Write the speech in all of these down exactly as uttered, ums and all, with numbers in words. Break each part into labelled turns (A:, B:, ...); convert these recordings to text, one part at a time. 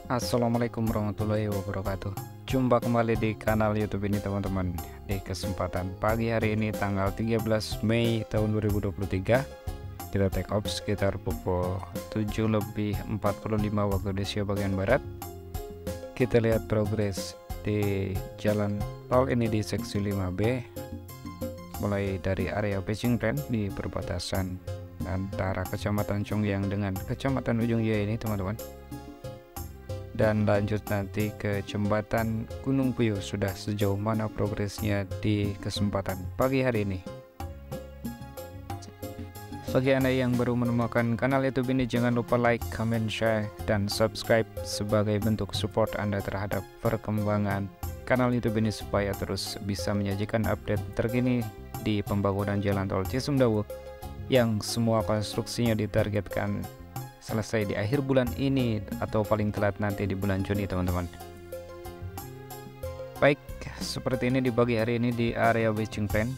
A: Assalamualaikum warahmatullahi wabarakatuh. Jumpa kembali di kanal YouTube ini teman-teman. Di kesempatan pagi hari ini tanggal tiga belas Mei tahun dua ribu dua puluh tiga, kita take off sekitar pukul tujuh lebih empat puluh lima waktu Indonesia bagian barat. Kita lihat progres di jalan tol ini di seksi lima B, mulai dari area Beijing Plan di perbatasan antara Kecamatan Chongyang dengan Kecamatan Ujung Ye ini teman-teman, dan lanjut nanti ke jembatan Gunung Puyuh. Sudah sejauh mana progresnya di kesempatan pagi hari ini? Bagi Anda yang baru menemukan kanal YouTube ini, jangan lupa like, comment, share, dan subscribe sebagai bentuk support Anda terhadap perkembangan kanal YouTube ini supaya terus bisa menyajikan update terkini di pembangunan jalan tol Cisumdawu yang semua konstruksinya ditargetkan selesai di akhir bulan ini atau paling telat nanti di bulan Juni teman-teman. Baik, seperti ini di pagi hari ini di area Beijing Plan.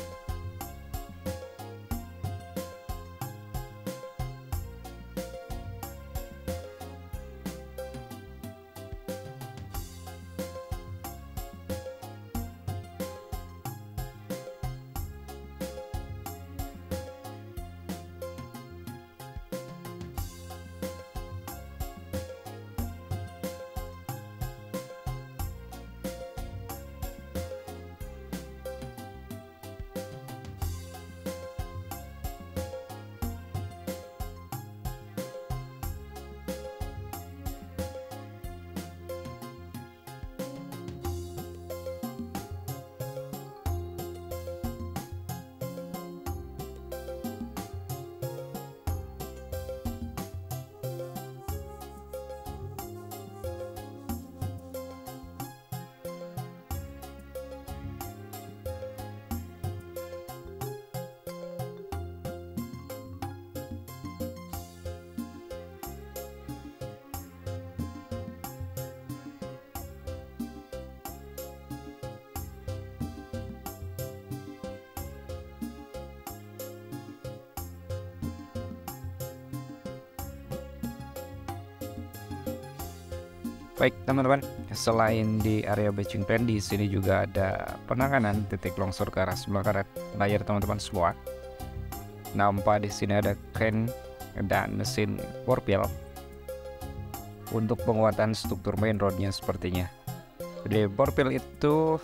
A: Baik teman-teman, selain di area Beijing Plan, di sini juga ada penanganan titik longsor ke arah sebelah kanan layar teman-teman semua. Nampak di sini ada crane dan mesin forpil untuk penguatan struktur main roadnya sepertinya. Jadi forpil itu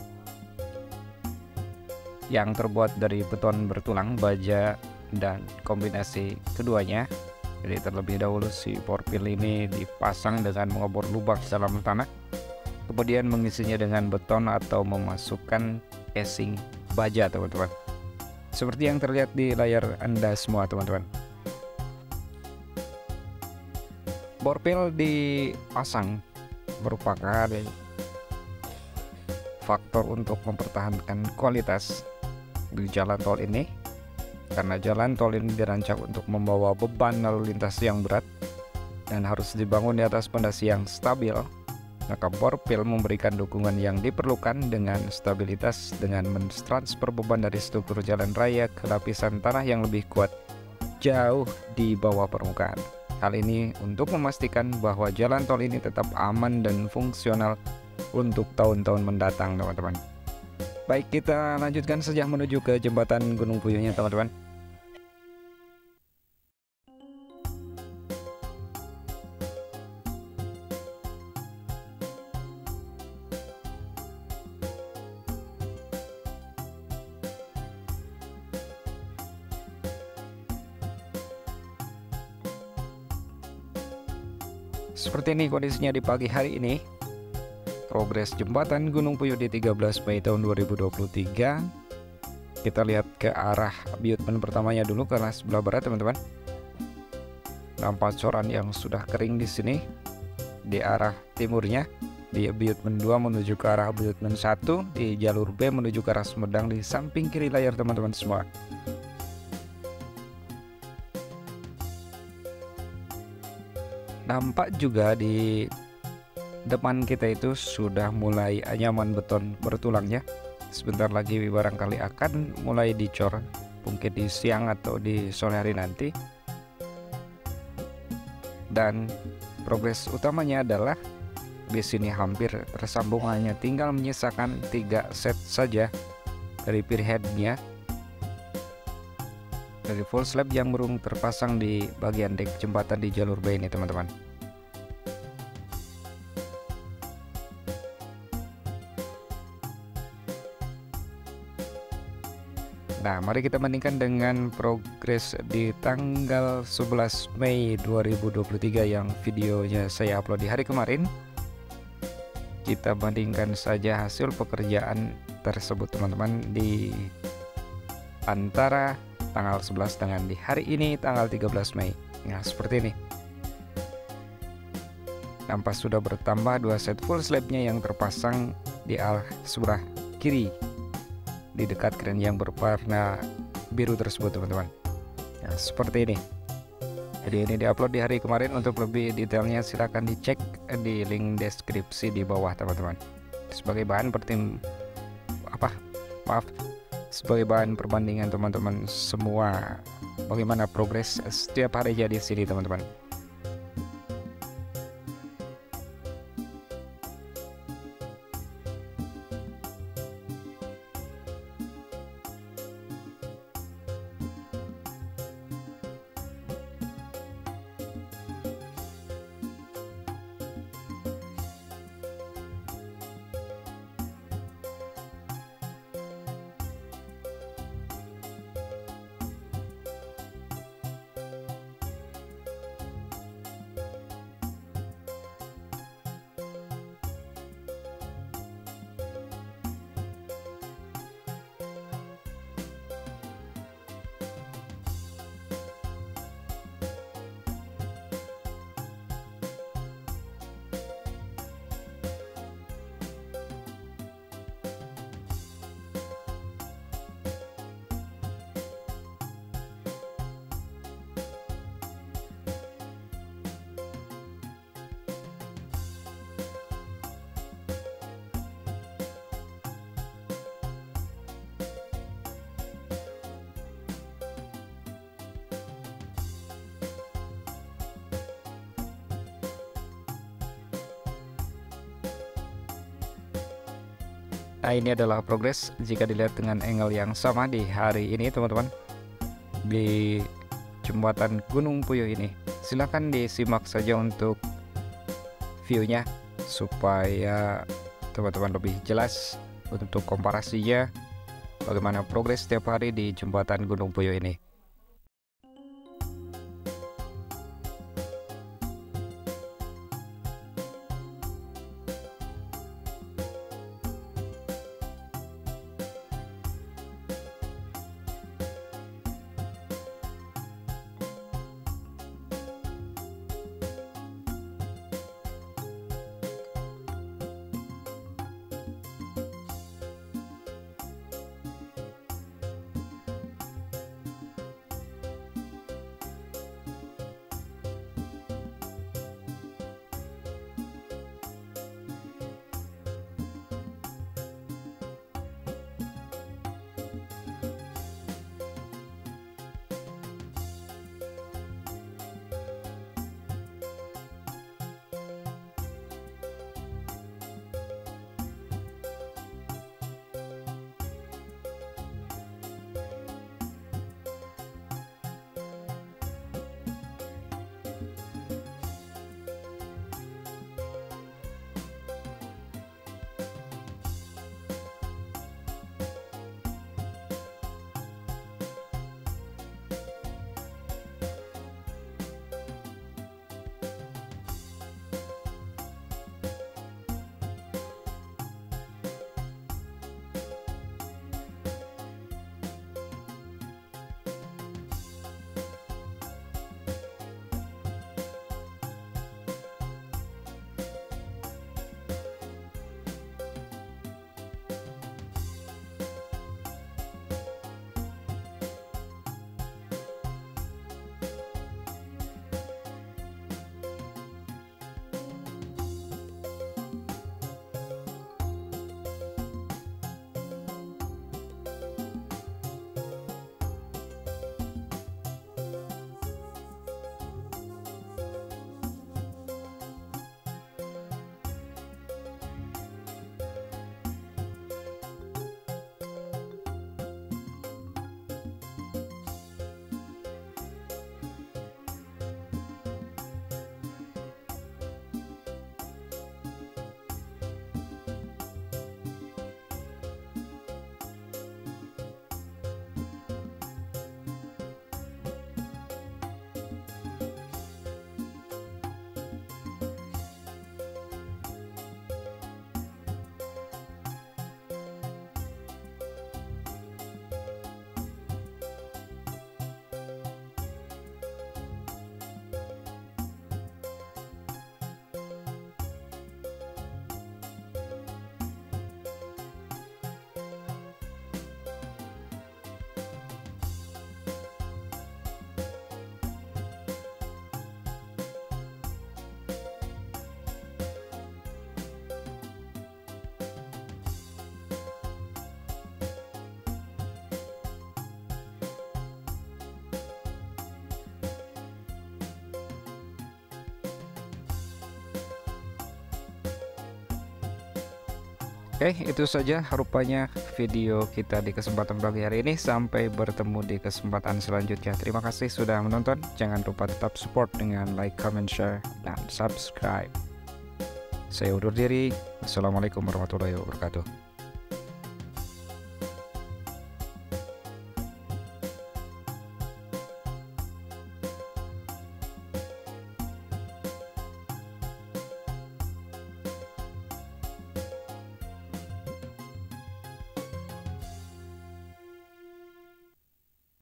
A: yang terbuat dari beton bertulang, baja, dan kombinasi keduanya. Jadi terlebih dahulu si forpil ini dipasang dengan mengebor lubang dalam tanah, kemudian mengisinya dengan beton atau memasukkan casing baja teman-teman, seperti yang terlihat di layar Anda semua teman-teman. Forpil dipasang merupakan faktor untuk mempertahankan kualitas di jalan tol ini, karena jalan tol ini dirancang untuk membawa beban lalu lintas yang berat dan harus dibangun di atas pondasi yang stabil. Maka forpil memberikan dukungan yang diperlukan dengan stabilitas dengan mentransfer beban dari struktur jalan raya ke lapisan tanah yang lebih kuat jauh di bawah permukaan. Hal ini untuk memastikan bahwa jalan tol ini tetap aman dan fungsional untuk tahun-tahun mendatang teman-teman. Baik, kita lanjutkan saja menuju ke jembatan Gunung Puyuhnya teman-teman. Seperti ini kondisinya di pagi hari ini. Progres jembatan Gunung Puyuh di tiga belas Mei tahun dua ribu dua puluh tiga. Kita lihat ke arah abutment pertamanya dulu, ke arah sebelah barat teman-teman. Nampak coran yang sudah kering di sini. Di arah timurnya, di abutment dua menuju ke arah abutment satu, di jalur B menuju ke arah Sumedang di samping kiri layar teman-teman semua. Nampak juga di depan kita itu sudah mulai anyaman beton bertulangnya. Sebentar lagi barangkali akan mulai dicor, mungkin di siang atau di sore hari nanti. Dan progres utamanya adalah di sini hampir tersambung, hanya tinggal menyisakan tiga set saja dari pier headnya dari full slab yang burung terpasang di bagian dek jembatan di jalur B ini teman-teman. Nah, mari kita bandingkan dengan progres di tanggal sebelas Mei dua ribu dua puluh tiga yang videonya saya upload di hari kemarin. Kita bandingkan saja hasil pekerjaan tersebut teman-teman di antara tanggal sebelas dengan di hari ini tanggal tiga belas Mei. Nah, seperti ini. Nampak sudah bertambah dua set full slabnya yang terpasang di arah sebelah kiri di dekat kren yang berwarna biru tersebut teman-teman. Nah, seperti ini. Jadi ini diupload di hari kemarin. Untuk lebih detailnya silahkan dicek di link deskripsi di bawah teman-teman. Sebagai bahan pertim apa maaf sebagai bahan perbandingan teman-teman semua bagaimana progres setiap hari jadi sini teman-teman. Nah, ini adalah progres jika dilihat dengan angle yang sama di hari ini teman-teman di jembatan Gunung Puyuh ini. Silahkan disimak saja untuk viewnya supaya teman-teman lebih jelas untuk komparasinya bagaimana progres setiap hari di jembatan Gunung Puyuh ini. Oke, itu saja rupanya video kita di kesempatan pagi hari ini. Sampai bertemu di kesempatan selanjutnya. Terima kasih sudah menonton. Jangan lupa tetap support dengan like, comment, share, dan subscribe. Saya undur diri. Wassalamualaikum warahmatullahi wabarakatuh.